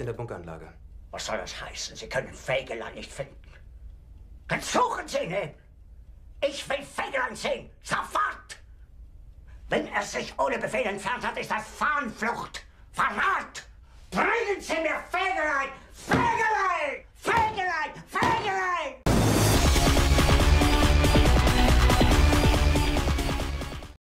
in der Bunkeranlage. Was soll das heißen? Sie können Fegelein nicht finden. Dann suchen Sie ihn hin. Ich will Fegelein sehen. Sofort! Wenn er sich ohne Befehl entfernt hat, ist das Fahnenflucht. Verrat! Bringen Sie mir Fegelein! Fegelein!